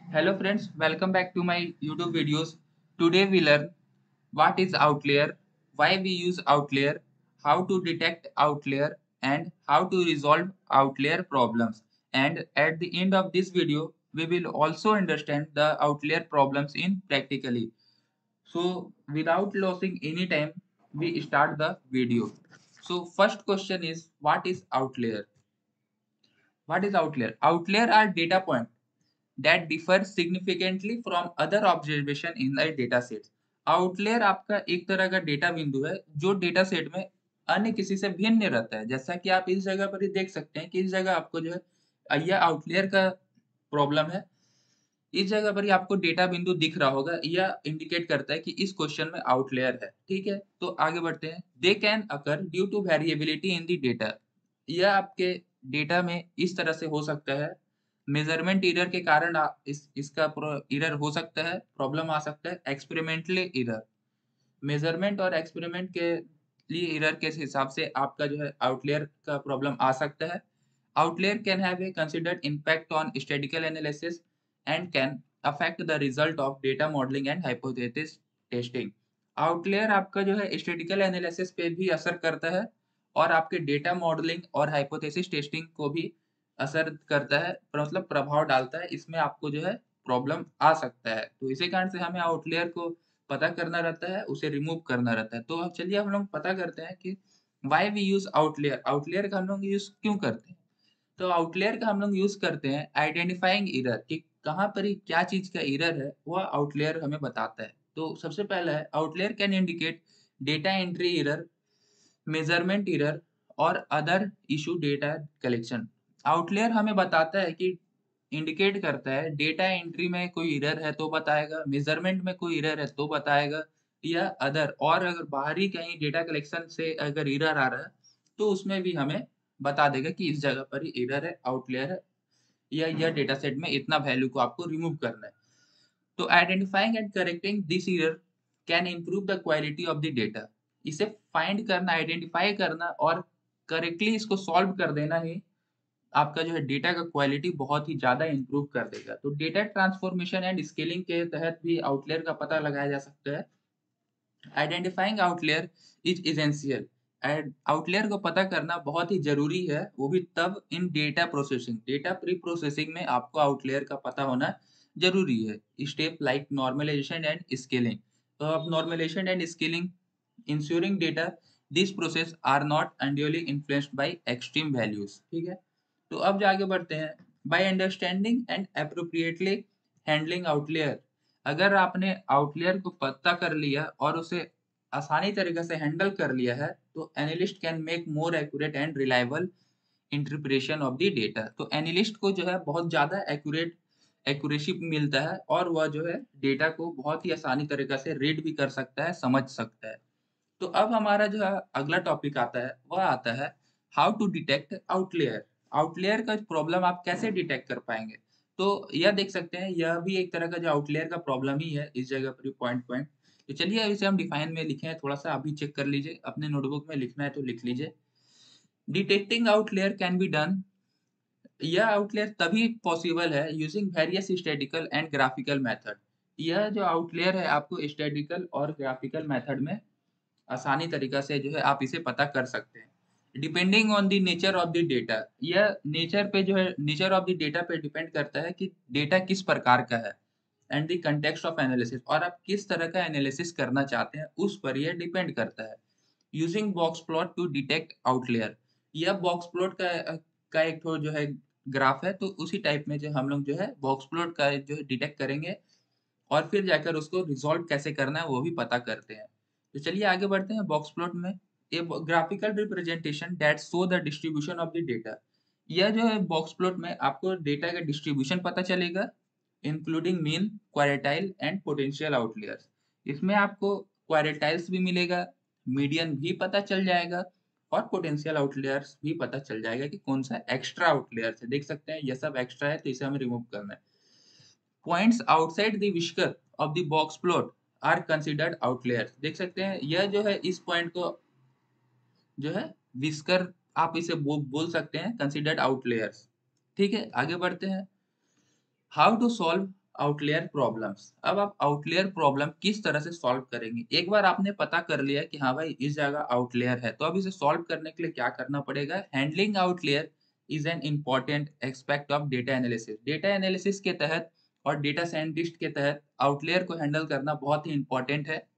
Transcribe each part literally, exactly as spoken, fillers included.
Hello friends, welcome back to my YouTube videos. Today we learn what is outlier, why we use outlier, how to detect outlier and how to resolve outlier problems. And at the end of this video, we will also understand the outlier problems in practically. So without losing any time, we start the video. So first question is what is outlier? What is outlier? Outlier are data point that differ significantly from other observation in the data set. Outlier आपका एक तरह का data बिंदु है जो data set में अन्य किसी से भिन्न रहता है। जैसा कि आप इस जगह पर ही देख सकते हैं कि इस जगह आपको जो है यह आउटलेयर का प्रॉब्लम है। इस जगह पर ही आपको डेटा बिंदु दिख रहा होगा। यह इंडिकेट करता है कि इस क्वेश्चन में आउटलेयर है। ठीक है, तो आगे बढ़ते हैं। They can occur due to variability in the data. यह आपके डेटा में इस तरह से हो सकता है। मेजरमेंट एरर के कारण आ, इस इसका एरर हो सकता है, प्रॉब्लम आ सकता है। एक्सपेरिमेंटली एरर, मेजरमेंट और एक्सपेरिमेंट के लिए एरर के हिसाब से आपका जो है आउटलेयर का प्रॉब्लम आ सकता है। Outlier can have a considered impact on statistical analysis and can affect the result of data modelling and hypothesis testing. Outlier आपका जो है स्टैटिस्टिकल एनालिसिस पे भी असर करता है और आपके डेटा मॉडलिंग और हाइपोथेसिस टेस्टिंग को भी असर करता है, मतलब प्रभाव डालता है। इसमें आपको जो है प्रॉब्लम आ सकता है। तो इसी कारण से हमें आउटलेयर को पता करना रहता है, उसे रिमूव करना रहता है। तो अब चलिए हम लोग पता करते हैं कि why we use outlier. Outlier का हम लोग यूज़ क्यों करते हैं? तो आउटलेयर का हम लोग यूज़ करते हैं आइडेंटिफाइंग एरर, कि कहाँ पर ही क्या चीज़ का एरर है, वह आउटलेयर हमें बताता है। तो सबसे पहला है outlier can indicate data entry error, measurement error और other issue data collection. Outlier हमें बताता है कि इंडिकेट करता है डेटा एंट्री में कोई एरर है तो बताएगा, मेजरमेंट में कोई एरर है तो बताएगा, या अदर और अगर बाहरी कहीं डेटा कलेक्शन से अगर एरर आ रहा है तो उसमें भी हमें बता देगा कि इस जगह पर ही एरर है, आउटलेयर है, या यह डेटा सेट में इतना वैल्यू को आपको रिमूव करना है। तो identifying and correcting this error can improve the quality of the data. इसे फाइंड करना, आइडेंटिफाई करना और करेक्टली इसको सॉल्व कर देना ही आपका जो है डेटा का क्वालिटी बहुत ही ज़्यादा इम्प्रूव कर देगा। तो डेटा ट्रांसफॉर्मेशन एंड स्केलिंग के तहत भी आउटलेयर का पता लगाया जा सकता है। Identifying outlier is essential. And outlier को पता करना बहुत ही ज़रूरी है, वो भी तब in data processing, data pre processing में आपको आउटलेयर का पता होना ज़रूरी है। Step like normalisation and scaling. तो अब normalisation and scaling ensuring data this process are not unduly influenced by extreme values. ठीक है, तो अब जो आगे बढ़ते हैं, by understanding and appropriately handling outlier. अगर आपने आउटलेयर को पता कर लिया और उसे आसानी तरीके से हैंडल कर लिया है, तो analyst can make more accurate and reliable interpretation of the data. तो एनालिस्ट को जो है बहुत ज़्यादा एक्यूरेट एक्यूरेसी मिलता है और वह जो है डेटा को बहुत ही आसानी तरीके से रीड भी कर सकता है, समझ सकता है। तो अब हमारा जो है अगला टॉपिक आता है, वह आता है how to detect outlier. Outlier का प्रॉब्लम आप कैसे डिटेक्ट कर पाएंगे? तो यह देख सकते हैं, यह भी एक तरह का जो आउटलेयर का प्रॉब्लम ही है इस जगह पर पॉइंट पॉइंट। तो चलिए इसे हम डिफाइन में लिखे हैं, थोड़ा सा अभी चेक कर लीजिए, अपने नोटबुक में लिखना है तो लिख लीजिए। Detecting outlier can be done, यह आउटलेयर तभी पॉसिबल है using various statistical and graphical method. यह जो आउटलेयर है आपको स्टैटिस्टिकल और ग्राफिकल मेथड में आसानी तरीका से जो है आप इसे पता कर सकते हैं। Depending on the nature of the data, यह नेचर पे जो है नेचर ऑफ द डेटा पे डिपेंड करता है कि डेटा किस प्रकार का है, and the context of analysis, और आप किस तरह का एनालिसिस करना चाहते हैं उस पर यह डिपेंड करता है। Using box plot to detect outlier, यह बॉक्स प्लॉट का का एक ठो जो है ग्राफ है, तो उसी टाइप में जो हम लोग जो है बॉक्स प्लॉट का जो है डिटेक्ट करेंगे और फिर जाकर उसको रिज़ॉल्व कैसे करना है वो भी पता करते हैं। तो चलिए आगे बढ़ते हैं बॉक्स प्लॉट में। A graphical representation that show the distribution of the data. यह जो है बॉक्स प्लॉट में आपको डेटा का डिस्ट्रीब्यूशन पता चलेगा, including mean, quartile and potential outliers. इसमें आपको क्वार्टाइल्स भी मिलेगा, मीडियन भी पता चल जाएगा और पोटेंशियल आउटलियर्स भी पता चल जाएगा कि कौन सा एक्स्ट्रा आउटलियर्स है। देख सकते हैं यह सब एक्स्ट्रा है तो इसे हमें रिमूव करना है। Points outside the whisker of the box plot are considered outliers. देख सकते हैं यह जो है इस पॉइंट को जो है व्हिस्कर, आप इसे बो, बोल सकते हैं कंसीडर्ड आउटलेयर्स। ठीक है, आगे बढ़ते हैं। How to solve outlier problems. अब आप आउटलेयर प्रॉब्लम किस तरह से सॉल्व करेंगे? एक बार आपने पता कर लिया कि हाँ भाई इस जगह आउटलेयर है, तो अब इसे सॉल्व करने के लिए क्या करना पड़ेगा? Handling outlier is an important aspect of data analysis. Data analysis के तहत और डेटा साइंटिस्ट के तहत आउटलेयर को हैंडल करना बहुत ही इंपॉर्टेंट है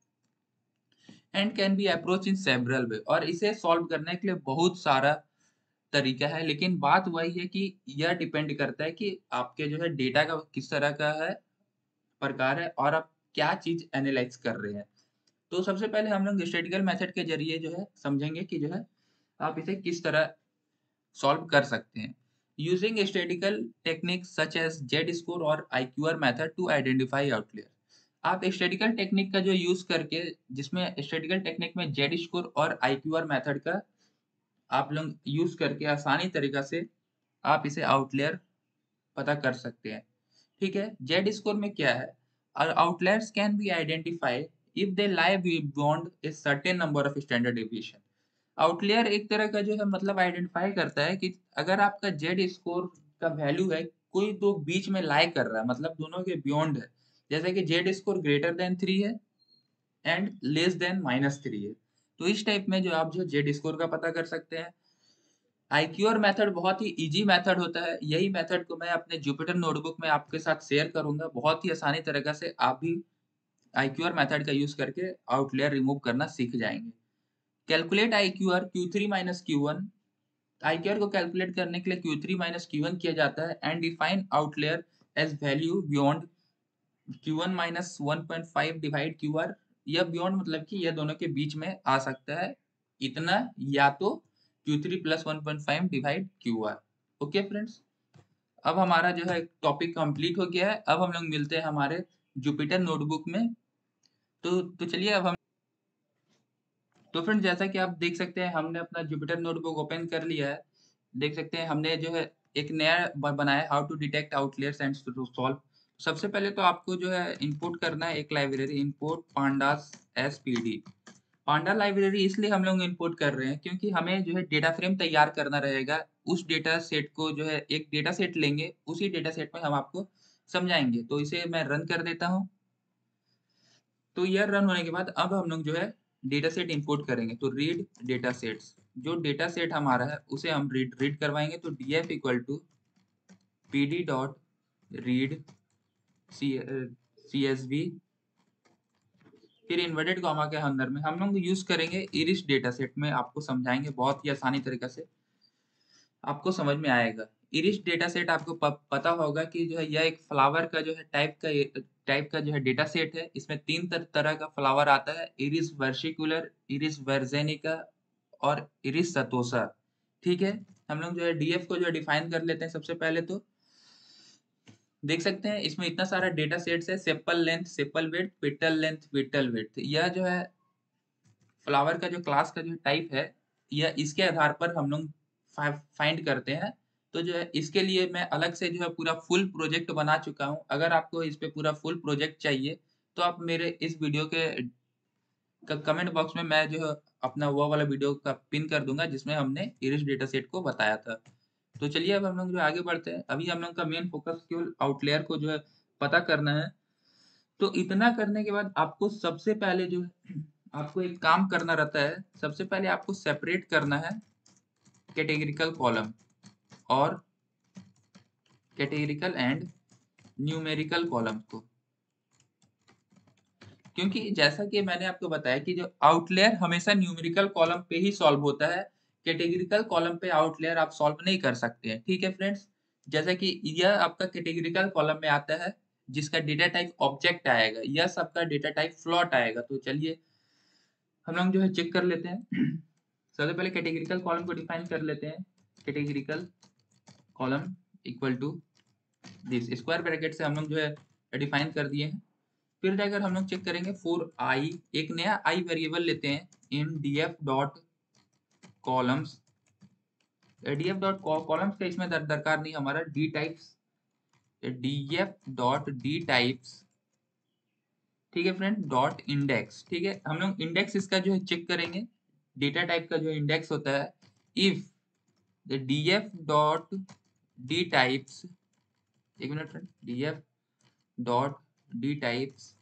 and can be approach in several way. और इसे सॉल्व करने के लिए बहुत सारा तरीका है, लेकिन बात वही है कि यह डिपेंड करता है कि आपके जो है डेटा का किस तरह का है प्रकार है और आप क्या चीज एनालाइज कर रहे हैं। तो सबसे पहले हम लोग स्टैटिस्टिकल मेथड के जरिए जो है समझेंगे कि जो है आप इसे किस तरह सॉल्व कर सकते हैं। Using statistical technique such as Z score और IQR method to identify outlier. आप स्टैटिस्टिकल टेक्निक का जो यूज करके, जिसमें स्टैटिस्टिकल टेक्निक में जेड स्कोर और आईक्यूआर मेथड का आप लोग यूज करके आसानी तरीका से आप इसे आउटलेयर पता कर सकते हैं। ठीक है, जेड स्कोर में क्या है? Outliers can be identify if they lie beyond a certain number of standard deviation. Outlier एक तरह का जो है मतलब आइडेंटिफाई करता है कि अगर आपका जेड स्कोर का वैल्यू है, कोई दो बीच में लाई कर रहा है, मतलब दोनों के बियॉन्ड है, जैसे कि Z score greater than three है and less than minus three है, तो इस टाइप में जो आप जो जेड स्कोर का पता कर सकते हैं। आईक्यूआर मेथड बहुत ही इजी मेथड होता है। यही मेथड को मैं अपने जुपिटर नोटबुक में आपके साथ शेयर करूंगा। बहुत ही आसानी तरीके से आप भी आईक्यूआर मेथड का यूज करके आउटलेयर रिमूव करना सीख जाएंगे। Calculate IQR Q three minus Q one. IQR को कैलकुलेट करने के लिए Q three minus Q one किया जाता है and define outlier as value beyond Q one minus one point five divide Q R. यह बियॉन्ड मतलब कि यह दोनों के बीच में आ सकता है इतना, या तो Q three plus one point five divide Q R. Okay friends, अब हमारा जो है टॉपिक कंप्लीट हो गया है। अब हम लोग मिलते हैं हमारे जुपिटर नोटबुक में। तो तो चलिए अब हम तो फ्रेंड्स जैसा कि आप देख सकते हैं हमने अपना जुपिटर नोटबुक ओपन कर लिया है। देख सकते हैं हमने जो है एक नया ब- बनाया, how to detect outliers and to solve. सबसे पहले तो आपको जो है इंपोर्ट करना है एक library, import pandas as pd. Panda library इसलिए हम लोग इंपोर्ट कर रहे हैं क्योंकि हमें जो है डेटा फ्रेम तैयार करना रहेगा। उस डेटा सेट को जो है एक डेटा सेट लेंगे, उसी डेटा सेट में हम आपको समझाएंगे। तो इसे मैं रन कर देता हूँ। तो यह रन होने के बाद अब हम लोग जो है डेटा सेट इंपोर्ट करेंगे। तो रीड डेटा सेट्स, जो डेटा सेट हमारा है उसे हम रीड रीड करवाएंगे। तो D F equal to P D dot read C C S V, फिर इन्वर्टेड कॉमा के अंदर में हम लोग यूज करेंगे इरिश डेटा सेट में। आपको समझाएंगे बहुत ही आसानी तरीके से, आपको समझ में आएगा। इरिश डेटा सेट आपको प, पता होगा कि जो है यह एक फ्लावर का जो है टाइप का टाइप का जो है डेटा सेट है। इसमें तीन तर, तरह का फ्लावर आता है, इरिस वर्सिकुलर, इरिस वर्जेनिका और इरिस सतोसा। ठीक है, हम लोग जो है डीएफ को जो है डिफाइन कर लेते हैं। सबसे पहले तो देख सकते हैं इसमें इतना सारा डेटा सेट्स है, sepal length, sepal width, petal length, petal width. यह जो है फ्लावर का जो क्लास का जो टाइप है, यह इसके आधार पर हम लोग फाइंड करते हैं। तो जो है इसके लिए मैं अलग से जो है पूरा फुल प्रोजेक्ट बना चुका हूँ। अगर आपको इस पे पूरा फुल प्रोजेक्ट चाहिए तो आप मेरे इस वीडियो के कमेंट बॉक्स में मैं जो है अपना वो वाला वीडियो का पिन कर दूंगा जिसमें हमने इरिश डेटा सेट को बताया था। तो चलिए अब हम लोग जो आगे बढ़ते हैं। अभी हम लोग का मेन फोकस केवल आउटलेयर को जो है पता करना है। तो इतना करने के बाद आपको सबसे पहले जो है आपको एक काम करना रहता है। सबसे पहले आपको सेपरेट करना है कैटेगरिकल कॉलम और कैटेगरिकल एंड न्यूमेरिकल कॉलम को, क्योंकि जैसा कि मैंने आपको बताया कि जो आउटलेयर हमेशा न्यूमेरिकल कॉलम पे ही सॉल्व होता है। कैटेगरिकल कॉलम पे आउटलेयर आप सॉल्व नहीं कर सकते हैं। ठीक है फ्रेंड्स, जैसा कि यह आपका कैटेगरिकल कॉलम में आता है जिसका डेटा टाइप ऑब्जेक्ट आएगा, यह सबका डेटा टाइप फ्लोट आएगा। तो चलिए हम लोग जो है चेक कर लेते हैं। सबसे पहले कैटेगरिकल कॉलम को डिफाइन कर लेते हैं। Categorical column equal to this, square bracket से हम लोग जो है डिफाइन कर दिए हैं। फिर जाकर हम लोग चेक करेंगे फॉर आई, एक नया आई वेरिएबल लेते हैं in DF dot columns. DF dot columns का इसमें दर, दरकार नहीं हमारा, D types, DF dot D types. ठीक है फ्रेंड, डॉट इंडेक्स। ठीक है, हम लोग इंडेक्स इसका जो है चेक करेंगे। डेटा टाइप का जो इंडेक्स होता है, if the DF dot D types, एक minute friend, DF dot D types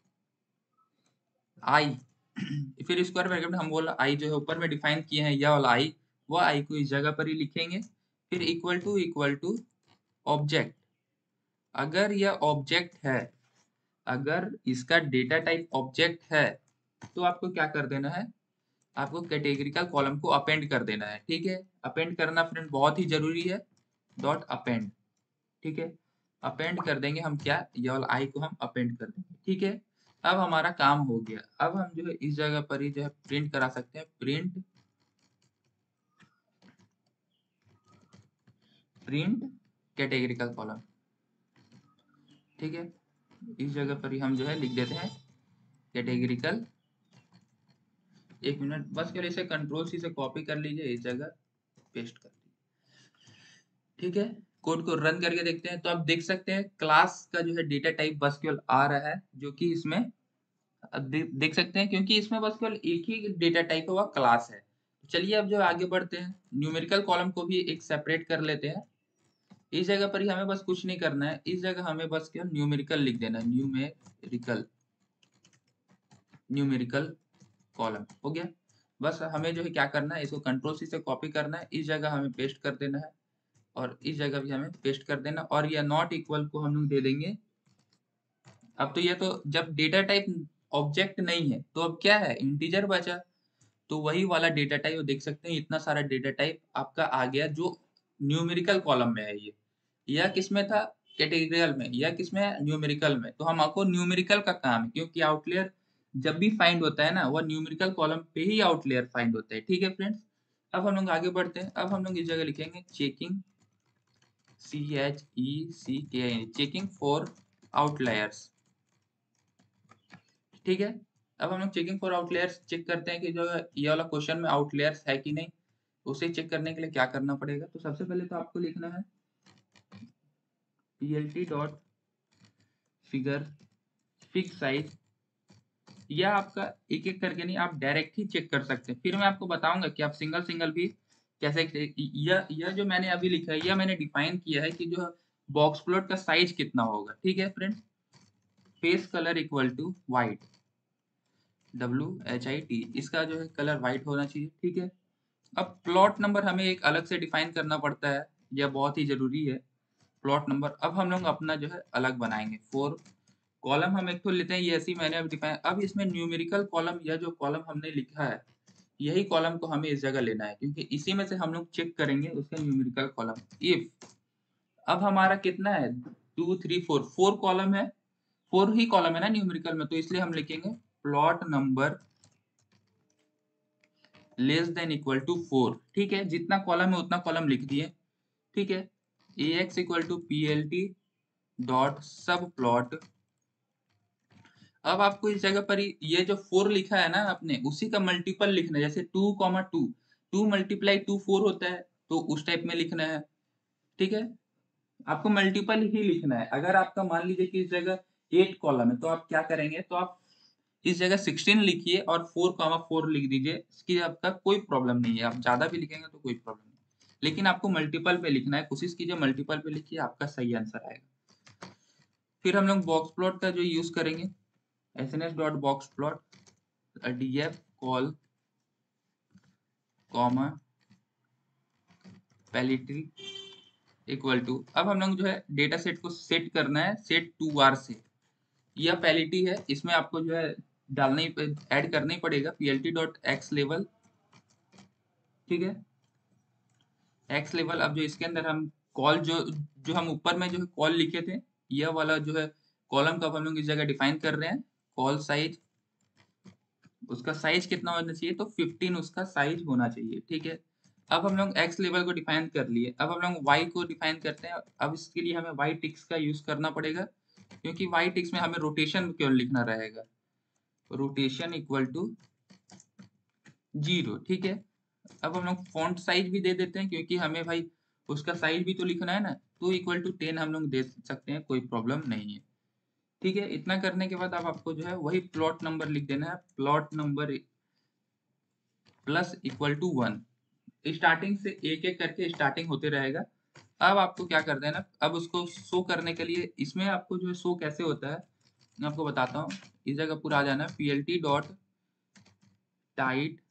I, फिर स्क्वायर ब्रैकेट में हम बोला आई जो है ऊपर में डिफाइन किए हैं, यह वाला आई, वो आई को इस जगह पर ही लिखेंगे। फिर equal to equal to object, अगर यह ऑब्जेक्ट है, अगर इसका डेटा टाइप ऑब्जेक्ट है तो आपको क्या कर देना है, आपको कैटेगरिकल कॉलम को अपेंड कर देना है। ठीक है, अपेंड करना फ्रेंड बहुत ही जरूरी है, डॉट अपेंड। ठीक है, अपेंड कर देंगे हम क्या, ये वाला आई को हम अपेंड कर देंगे। ठीक है, अब हमारा काम हो गया। अब हम जो है इस जगह पर ही जो है प्रिंट करा सकते हैं, प्रिंट प्रिंट कैटेगरिकल कॉलम। ठीक है, इस जगह पर ही हम जो है लिख देते हैं कैटेगरिकल। एक मिनट बस, केवल इसे कंट्रोल सी से कॉपी कर लीजिए, इस जगह पेस्ट कर दीजिए। ठीक है, कोड को रन करके देखते हैं, तो आप देख सकते हैं क्लास का जो है डेटा टाइप बस केवल आ रहा है, जो कि इसमें अब दे, देख सकते हैं, क्योंकि इसमें बस केवल एक ही डेटा टाइप है, वह क्लास है। चलिए अब जो आगे बढ़ते हैं, न्यूमेरिकल कॉलम को भी एक सेपरेट कर लेते हैं। इस जगह पर ही हमें बस कुछ नहीं करना है, इस जगह हमें बस केवल न्यूमेरिकल लिख देना है, न्यूमेरिकल न्यूमेरिकल कॉलम हो गया। बस हमें जो है क्या करना है, इसको कंट्रोल सी से कॉपी करना है, इस जगह हमें पेस्ट कर देना है, और इस जगह भी हमें पेस्ट कर देना, और यह नॉट इक्वल को हम लोग दे देंगे। अब तो ये तो जब डेटा टाइप ऑब्जेक्ट नहीं है तो अब क्या है, इंटीजर बचा, तो वही वाला डेटा टाइप देख सकते हैं, इतना सारा डेटा टाइप आपका आ गया जो न्यूमेरिकल कॉलम में है। ये यह किसमें था, कैटेगरियल में, यह किसमें है, न्यूमेरिकल में। तो हम आपको न्यूमेरिकल का काम है, क्योंकि आउटलेयर जब भी फाइंड होता है ना, वह न्यूमेरिकल कॉलम पे ही आउटलेयर फाइंड होता है। ठीक है फ्रेंड्स, अब हम लोग आगे बढ़ते हैं। अब हम लोग इस जगह लिखेंगे चेकिंग, सी एच ई सी के आई, चेकिंग फॉर आउटलायर्स। ठीक है, अब हम लोग चेकिंग फॉर आउटलेयर्स चेक करते हैं कि जो ये वाला क्वेश्चन में आउटलेयर्स है कि नहीं। उसे चेक करने के लिए क्या करना पड़ेगा, तो सबसे पहले तो आपको लिखना है PLT dot figure fix size, या आपका एक एक करके नहीं, आप डायरेक्ट ही चेक कर सकते हैं। फिर मैं आपको बताऊंगा कि आप सिंगल सिंगल भी कैसे, यह यह जो मैंने अभी लिखा है, यह मैंने डिफाइन किया है कि जो बॉक्स प्लॉट का साइज कितना होगा। ठीक है friends, face colour equal to white, W H I T, इसका जो है कलर वाइट होना चाहिए। ठीक है, अब प्लॉट नंबर हमें एक अलग से डिफाइन करना पड़ता है, यह बहुत ही जरूरी है प्लॉट नंबर। अब हम लोग अपना जो है अलग बनाएंगे, फोर कॉलम हम एक तो लेते हैं, ये ऐसी मैंने अब डिफाइन। अब इसमें न्यूमेरिकल कॉलम, यह जो कॉलम हमने लिखा है, यही कॉलम को हमें इस जगह लेना है, क्योंकि इसी में से हम लोग चेक करेंगे उसका न्यूमेरिकल कॉलम। इफ अब हमारा कितना है, two three four, four column है, फोर ही कॉलम है ना न्यूमेरिकल में, तो इसलिए हम लिखेंगे plot number less than equal to four. ठीक है, जितना कॉलम है उतना कॉलम लिख दिए। ठीक है, A X equal to P L T dot subplot. अब आपको इस जगह पर ही ये जो फोर लिखा है ना आपने, उसी का मल्टीपल लिखना है, जैसे two comma two, two multiply two four होता है, तो उस टाइप में लिखना है। ठीक है, आपको मल्टीपल ही लिखना है। अगर आपका मान लीजिए कि इस जगह एट कॉलम है, तो आप क्या करेंगे, तो आप इस जगह सिक्सटीन लिखिए और फोर कॉमा फोर लिख दीजिए, इसकी आपका कोई प्रॉब्लम नहीं है। आप ज्यादा भी लिखेंगे तो कोई प्रॉब्लम नहीं, लेकिन आपको मल्टीपल पे लिखना है, कोशिश कीजिए मल्टीपल पे लिखिए, आपका सही आंसर आएगा। फिर हम लोग बॉक्स प्लॉट का जो यूज करेंगे, S N S dot box plot D F col comma palette equal to. अब हम लोग जो है डेटा सेट को सेट करना है, सेट टू बार से, यह पैलिटी है, इसमें आपको जो है डालना ही, ऐड करना ही पड़ेगा पीएलटी डॉट एक्स लेवल। ठीक है, एक्स लेवल। अब जो इसके अंदर हम कॉल जो जो हम ऊपर में जो है कॉल लिखे थे, यह वाला जो है कॉलम का हम लोग इस जगह डिफाइन कर रहे हैं, कॉल साइज, उसका साइज कितना होना चाहिए, तो फिफ्टीन उसका साइज होना चाहिए। ठीक है, अब हम लोग एक्स लेवल को डिफाइन कर लिए, अब हम लोग वाई को डिफाइन करते हैं। अब इसके लिए हमें वाई टिक्स का यूज करना पड़ेगा, क्योंकि वाई टिक्स में हमें रोटेशन क्यों लिखना रहेगा, रोटेशन इक्वल टू जीरो। ठीक है, अब हम लोग फॉन्ट साइज भी दे देते हैं, क्योंकि हमें भाई उसका साइज भी तो लिखना है ना, तो इक्वल टू टेन हम लोग दे सकते हैं, कोई प्रॉब्लम नहीं है। ठीक है, इतना करने के बाद अब आपको जो है वही प्लॉट नंबर लिख देना है, plot number plus equal to one. Starting से एक एक करके स्टार्टिंग होते रहेगा, अब आपको क्या कर देना, अब उसको शो करने के लिए इसमें आपको जो है शो कैसे होता है मैं आपको बताता हूँ। इस जगह पूरा आ जाना P L T dot tight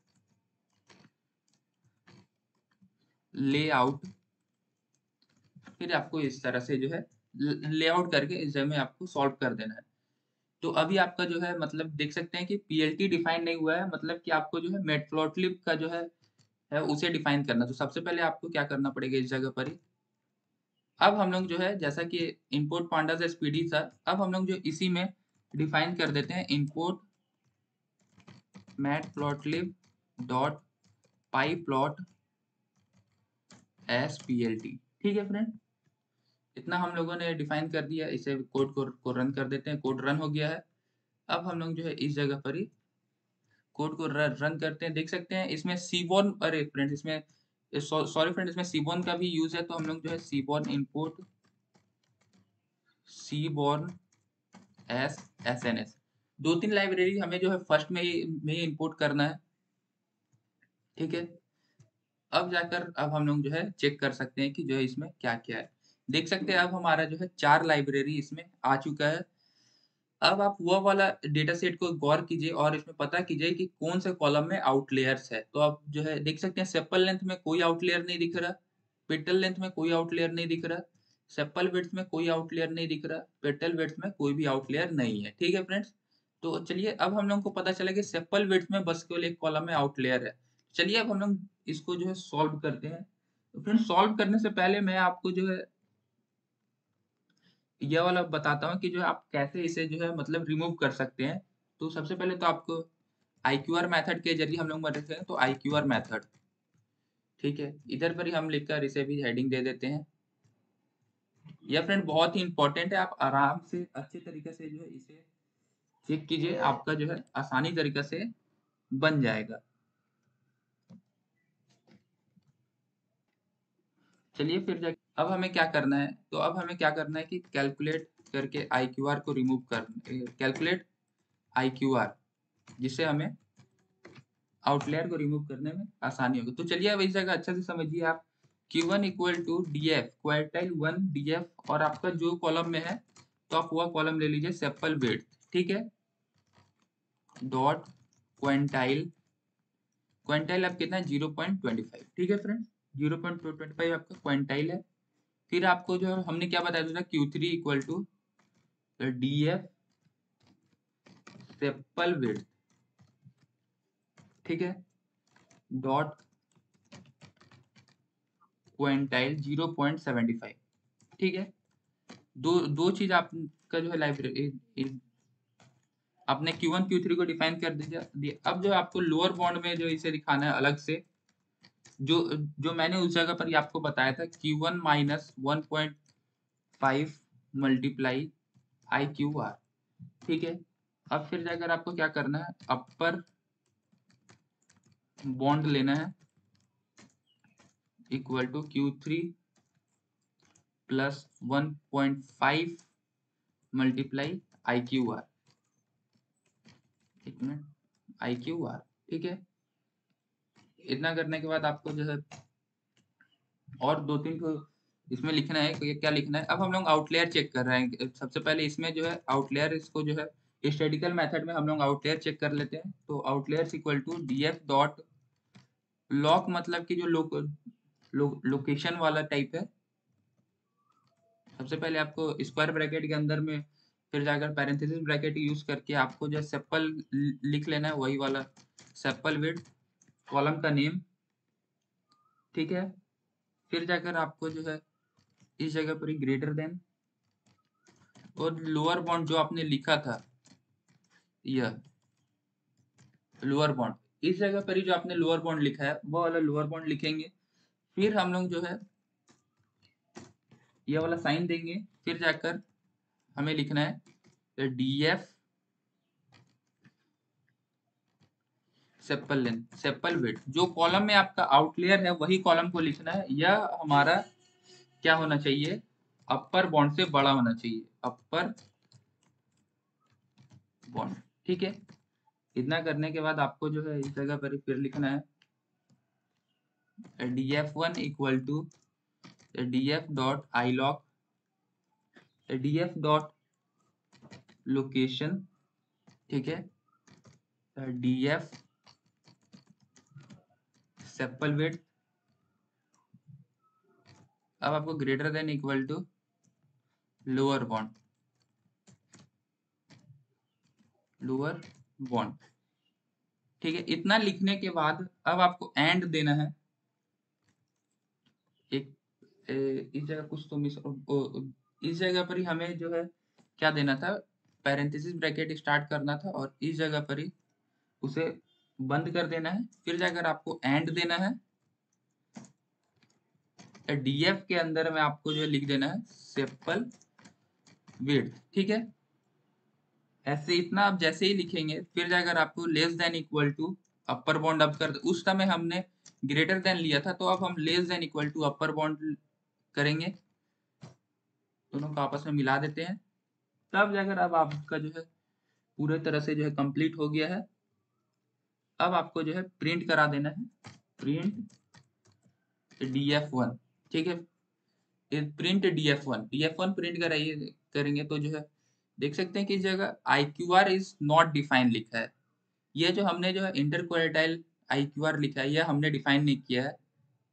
layout, फिर आपको इस तरह से जो है लेआउट करके इस जगह में आपको सॉल्व कर देना है। तो अभी आपका जो है मतलब देख सकते हैं कि पी एल टी डिफाइन नहीं हुआ है, मतलब कि आपको जो है मैटप्लॉटलिब का जो है है उसे डिफाइन करना। तो सबसे पहले आपको क्या करना पड़ेगा इस जगह पर ही, अब हम लोग जो है जैसा कि इनपुट पांडास एसपीडी था, अब हम लोग जो इसी में डिफाइन कर देते हैं input matplotlib dot pyplot as P L T. ठीक है फ्रेंड, इतना हम लोगों ने डिफाइन कर दिया। इसे कोड को, को रन कर देते हैं। कोड रन हो गया है। अब हम लोग जो है इस जगह पर ही कोड को रन रन करते हैं। देख सकते हैं इसमें सीबॉर्न, अरे फ्रेंड इसमें सॉरी फ्रेंड इसमें सीबॉर्न का भी यूज है। तो हम लोग जो है seaborn input seaborn as S N S, दो तीन लाइब्रेरी हमें जो है फर्स्ट में ही में ही इंपोर्ट करना है। ठीक है, अब जाकर अब हम लोग जो है चेक कर सकते हैं कि जो है इसमें क्या क्या है। देख सकते हैं अब हमारा जो है चार लाइब्रेरी इसमें आ चुका है। अब आप वो वाला डेटा सेट को गौर कीजिए और इसमें पता कीजिए कि कौन से कॉलम में आउटलेयर्स है। तो आप जो है देख सकते हैं सेपल लेंथ में कोई आउटलेयर नहीं दिख रहा, पेटल लेंथ में कोई आउटलेयर नहीं दिख रहा, सेपल विड्थ में कोई आउटलेयर नहीं दिख रहा, पेटल विड्थ में कोई भी आउटलेयर नहीं है। ठीक है फ्रेंड्स, तो चलिए अब हम लोग को पता चला कि सेपल विड्थ में बस केवल एक कॉलम में आउटलेयर है। चलिए अब हम लोग इसको जो है सॉल्व करते हैं। तो फ्रेंड्स सॉल्व करने से पहले मैं आपको जो है ये वाला बताता हूँ कि जो है आप कैसे इसे जो है मतलब रिमूव कर सकते हैं। तो सबसे पहले तो आपको आई क्यू आर मेथड के जरिए हम लोग मदद हैं। तो आई क्यू आर मेथड, ठीक है, इधर पर ही हम लिखकर इसे भी हेडिंग दे देते हैं। यह फ्रेंड बहुत ही इंपॉर्टेंट है, आप आराम से अच्छे तरीके से जो है इसे चेक कीजिए, आपका जो है आसानी तरीके से बन जाएगा। चलिए फिर जा अब हमें क्या करना है, तो अब हमें क्या करना है कि कैलकुलेट करके आई क्यू आर को रिमूव कर कैलकुलेट आई क्यू आर, जिससे हमें आउटलेयर को रिमूव करने में आसानी होगी। तो चलिए अब इस जगह अच्छे से समझिए आप, Q one equal to D F quartile one D F, और आपका जो कॉलम में है तो आप वह कॉलम ले लीजिए सेपल विड्थ, ठीक है, डॉट क्वांटाइल, क्वांटाइल आप कितना है जीरो पॉइंट ट्वेंटी फाइव। ठीक है friends, zero point twenty five आपका क्वांटाइल है। फिर आपको जो हमने क्या बताया था Q three equal to D F sepal width, ठीक है, dot quantile zero point seventy five. ठीक है, दो दो चीज आपका जो है लाइब्रेरी आपने क्यू वन क्यू थ्री को डिफाइन कर दिया। अब जो आपको लोअर बाउंड में जो इसे दिखाना है अलग से, जो जो मैंने उस जगह पर आपको बताया था Q one minus one point five multiply I Q R. ठीक है, अब फिर जाकर आपको क्या करना है, अपर बॉन्ड लेना है equal to Q three plus one point five multiply I Q R, एक मिनट आई क्यू आर। ठीक है, इतना करने के बाद आपको जो है और दो तीन को इसमें लिखना है। ये क्या लिखना है, अब हम लोग आउटलेयर चेक कर रहे हैं। सबसे पहले इसमें जो है आउटलेयर, इसको जो है स्टैटिकल मेथड में हम लोग आउटलेयर चेक कर लेते हैं। तो outlier equal to D F dot loc, मतलब कि जो लोक लो, लोकेशन वाला टाइप है। सबसे पहले आपको स्क्वायर ब्रैकेट के अंदर में फिर जाकर पैरेंथेसिस ब्रैकेट यूज करके आपको जो सेपल लिख लेना है, वही वाला सेपल विड्थ कॉलम का नेम। ठीक है, फिर जाकर आपको जो है इस जगह पर ही ग्रेटर देन, और लोअर बाउंड जो आपने लिखा था यह लोअर बाउंड, इस जगह पर ही जो आपने लोअर बाउंड लिखा है वो वाला लोअर बाउंड लिखेंगे। फिर हम लोग जो है ये वाला साइन देंगे। फिर जाकर हमें लिखना है D F sepal length sepal width, जो कॉलम में आपका आउटलेयर है वही कॉलम को लिखना है। यह हमारा क्या होना चाहिए, अपर बॉन्ड से बड़ा होना चाहिए, अपर बॉन्ड। ठीक है, इतना करने के बाद आपको जो है इस जगह पर फिर लिखना है D F one equal to df dot ilog, df dot location, ठीक है, df सेपल विड्थ। अब आपको greater than equal to lower bound, lower bound, ठीक है। इतना लिखने के बाद अब आपको एंड देना है। एक ए, इस जगह कुछ तो मिस, इस जगह पर ही हमें जो है क्या देना था, पैरेंथेसिस ब्रैकेट स्टार्ट करना था और इस जगह पर ही उसे बंद कर देना है। फिर जाकर आपको एंड देना है। डीएफ के अंदर में आपको जो है लिख देना है सेपल विड्थ, ठीक है। ऐसे इतना आप जैसे ही लिखेंगे, फिर जाकर आपको less than equal to upper bound अब कर, उस समय हमने ग्रेटर देन लिया था, तो अब हम less than equal to upper bound करेंगे, दोनों को आपस में मिला देते हैं। तब जाकर अब आपका जो है पूरे तरह से जो है कंप्लीट हो गया है। अब आपको जो है प्रिंट करा देना है, प्रिंट डी एफ वन, ठीक है। Print D F one, D F one print कराइए, करेंगे तो जो है देख सकते हैं कि इस जगह I Q R is not define लिखा है। ये जो हमने जो है inter quartile I Q R लिखा है, यह हमने डिफाइन नहीं किया है।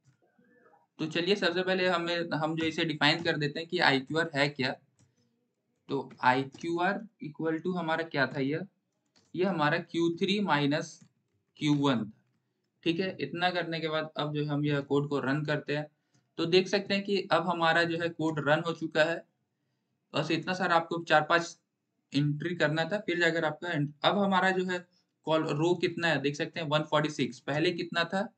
तो चलिए सबसे पहले हमें हम जो इसे डिफाइन कर देते हैं कि आई क्यू आर है क्या। तो I Q R equal to हमारा क्या था, यह ये हमारा Q three minus Q one, ठीक है। इतना करने के बाद अब जो हम यह कोड को रन करते हैं, तो देख सकते हैं कि अब हमारा जो है कोड रन हो चुका है। बस इतना सारा आपको चार पांच एंट्री करना था, फिर जाकर आपका अब हमारा जो है कॉल रो कितना है देख सकते हैं वन फोर्टी सिक्स, पहले कितना था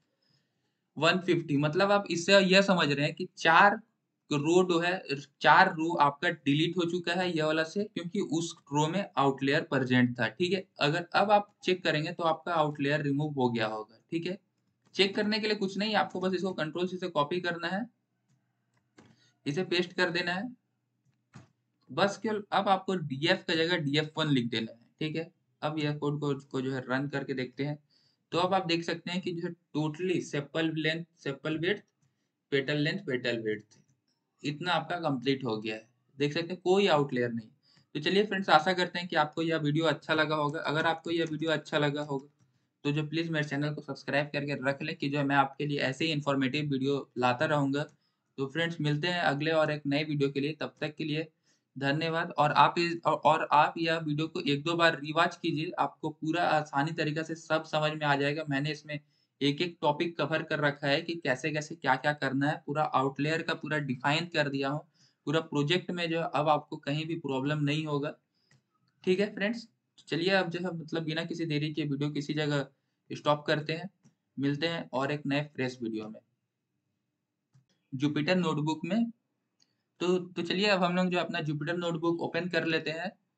वन फिफ्टी। मतलब आप इससे यह समझ रहे हैं कि चार रो जो है, चार रो आपका डिलीट हो चुका है ये वाला से, क्योंकि उस रो में आउटलेयर प्रेजेंट था, ठीक है। अगर अब आप चेक करेंगे तो आपका आउटलेयर रिमूव हो गया होगा, ठीक है। चेक करने के लिए कुछ नहीं, आपको बस इसको कंट्रोल सी से कॉपी करना है, इसे पेस्ट कर देना है। बस केवल अब आपको डीएफ का जगह डी एफ वन लिख देना है, ठीक है। अब यह कोड को, को जो है रन करके देखते हैं, तो अब आप देख सकते हैं कि जो है totally sepal length, sepal width, petal length, petal width, इतना आपका कंप्लीट हो गया है। देख सकते हैं कोई आउटलेयर नहीं। तो चलिए फ्रेंड्स, आशा करते हैं कि आपको यह वीडियो अच्छा लगा होगा। अगर आपको यह वीडियो अच्छा लगा होगा तो जो प्लीज़ मेरे चैनल को सब्सक्राइब करके रख लें कि जो मैं आपके लिए ऐसे ही इन्फॉर्मेटिव वीडियो लाता रहूँगा। तो फ्रेंड्स मिलते हैं अगले और एक नए वीडियो के लिए, तब तक के लिए धन्यवाद। और आप इस और और आप यह वीडियो को एक दो बार रिवॉच कीजिए, आपको पूरा आसानी तरीक़ा से सब समझ में आ जाएगा। मैंने इसमें एक-एक टॉपिक कवर कर रखा है कि कैसे-कैसे, क्या-क्या करना है, पूरा आउटलेयर का पूरा डिफाइन कर दिया हूँ। पूरा प्रोजेक्ट में जो है अब आपको कहीं भी प्रॉब्लम नहीं होगा, ठीक है फ्रेंड्स। चलिए अब जो है मतलब बिना किसी देरी के वीडियो किसी जगह स्टॉप करते हैं, मिलते हैं और एक नए फ्रेश वीडियो में। जुपिटर नोटबुक में तो तो चलिए अब हम लोग जो अपना जुपिटर नोटबुक ओपन कर लेते हैं।